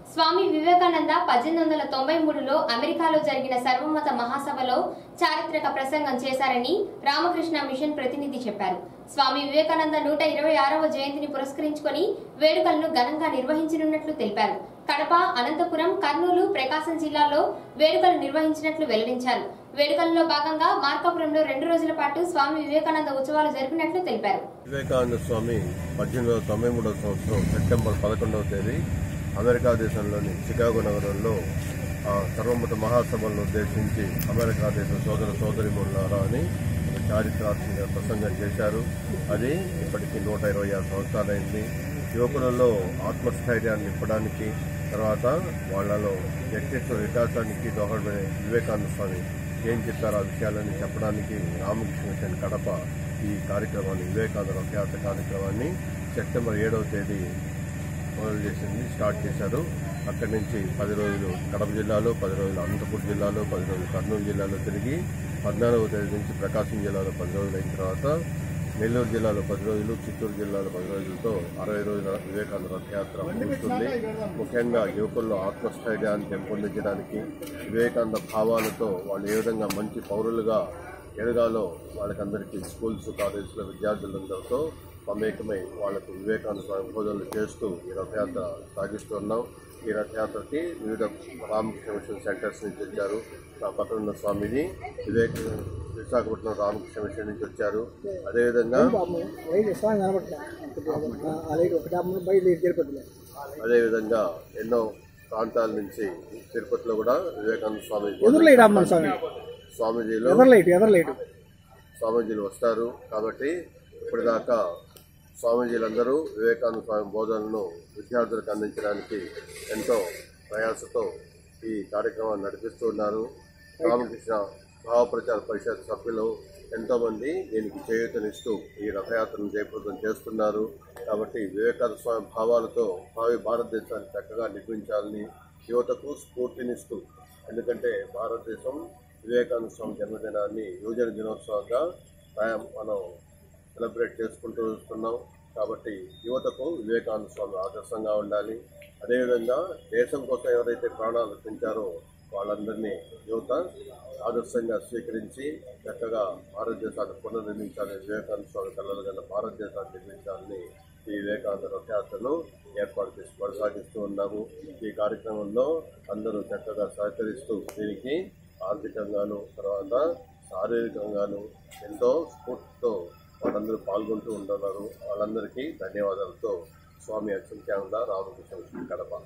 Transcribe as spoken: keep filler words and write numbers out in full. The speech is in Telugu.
స్వామి వివేకానంద పద్దెనిమిది వందల తొంభై మూడులో అమెరికాలో జరిగిన సర్వమత మహాసభలో చారిత్రక ప్రసంగం చేశారని రామకృష్ణ మిషన్ ప్రతినిధి చెప్పారు. స్వామి వివేకానంద నూట ఇరవై ఆరవ జయంతిని పురస్కరించుకొని వేడుకలను ఘనంగా నిర్వహించనున్నట్లు తెలిపారు. కడప, అనంతపురం, కర్నూలు, ప్రకాశం జిల్లాలో వేడుకలు నిర్వహించినట్లు వెల్లడించారు. వేడుకల్లో భాగంగా మార్కాపురంలో రెండు రోజుల పాటు స్వామి వివేకానంద ఉత్సవాలు జరిపినట్లు తెలిపారు. వివేకానంద స్వామి పద్దెనిమిది వందల తొంభై మూడవ సంవత్సరం సెప్టెంబర్ పదకొండవ తేదీ అమెరికా దేశంలోని చికాగో నగరంలో సర్వమత మహాసభలను ఉద్దేశించి అమెరికా దేశ సోదర సోదరీమణులారా అని ఒక చారిత్రాత్మక ప్రసంగం చేశారు. అది ఇప్పటికీ నూట ఇరవై ఆరు సంవత్సరాలైంది. యువకులలో ఆత్మస్థైర్యాన్ని నింపడానికి, తర్వాత వాళ్లలో వ్యక్తిత్వ వికాసానికి దోహదపడే వివేకానంద స్వామి ఏం చెప్పారో ఆ విషయాలని చెప్పడానికి రామకృష్ణ మిషన్ కడప ఈ కార్యక్రమాన్ని వివేకానంద రథయాత్ర కార్యక్రమాన్ని సెప్టెంబర్ ఏడవ తేదీ మొదలు చేసింది స్టార్ట్ చేశారు. అక్కడి నుంచి పది రోజులు కడప జిల్లాలో, పది రోజులు అనంతపురం జిల్లాలో, పది రోజులు కర్నూలు జిల్లాలో తిరిగి పద్నాలుగవ తేదీ నుంచి ప్రకాశం జిల్లాలో పది రోజులు అయిన తర్వాత నెల్లూరు జిల్లాలో పది రోజులు, చిత్తూరు జిల్లాలో పది రోజులతో అరవై రోజుల వివేకానంద రథయాత్ర ముగుస్తుంది. ముఖ్యంగా యువకుల్లో ఆత్మస్థైర్యాన్ని పెంపొందించడానికి, వివేకానంద భావాలతో వాళ్ళు ఏ విధంగా మంచి పౌరులుగా ఎదగాలో వాళ్ళకందరికీ స్కూల్స్, కాలేజీల విద్యార్థులందరితో మమేకమై వాళ్లకు వివేకానంద స్వామి బోధనలు చేస్తూ ఈ రథయాత్ర సాగిస్తున్నాం. ఈ రథయాత్రకి వివిధ రామకృష్ణ మిషన్ సెంటర్స్ నుంచి వచ్చారు. పక్కనున్న స్వామిని వివేక విశాఖపట్నం రామకృష్ణ మిషన్ నుంచి వచ్చారు. అదేవిధంగా అదేవిధంగా ఎన్నో ప్రాంతాల నుంచి తిరుపతిలో కూడా వివేకానంద స్వామి స్వామీజీలు స్వామీజీలు వస్తారు. కాబట్టి ఇప్పటిదాకా స్వామీజీలందరూ వివేకానంద స్వామి బోధనలను విద్యార్థులకు అందించడానికి ఎంతో ప్రయాసతో ఈ కార్యక్రమాన్ని నడిపిస్తూ ఉన్నారు. రామకృష్ణ భావప్రచార పరిషత్ సభ్యులు ఎంతోమంది దీనికి చేయూతనిస్తూ ఈ రథయాత్రను జయప్రదం చేస్తున్నారు. కాబట్టి వివేకానంద స్వామి భావాలతో భావి భారతదేశాన్ని చక్కగా నిర్మించాలని యువతకు స్ఫూర్తినిస్తూ, ఎందుకంటే భారతదేశం వివేకానంద స్వామి జన్మదినాన్ని యువజన దినోత్సవంగా మనం సెలబ్రేట్ చేసుకుంటూ వస్తున్నాం. కాబట్టి యువతకు వివేకానంద స్వామి ఆదర్శంగా ఉండాలి. అదేవిధంగా దేశం కోసం ఎవరైతే ప్రాణాలు అర్పించారో వాళ్ళందరినీ యువత ఆదర్శంగా స్వీకరించి చక్కగా భారతదేశాన్ని పునర్నిర్మించాలని, వివేకానంద స్వామి కళలు కన్నా భారతదేశాన్ని నిర్మించాలని ఈ వివేకానంద రథయాత్రను ఏర్పాటు చేసి కొనసాగిస్తూ ఉన్నాము. ఈ కార్యక్రమంలో అందరూ చక్కగా సహకరిస్తూ దీనికి ఆర్థికంగాను, తర్వాత శారీరకంగాను ఎంతో స్ఫూర్తితో వాళ్ళందరూ పాల్గొంటూ ఉంటున్నారు. వాళ్ళందరికీ ధన్యవాదాలతో స్వామి అచ్యుతానంద రామకృష్ణ మిషన్ కడప.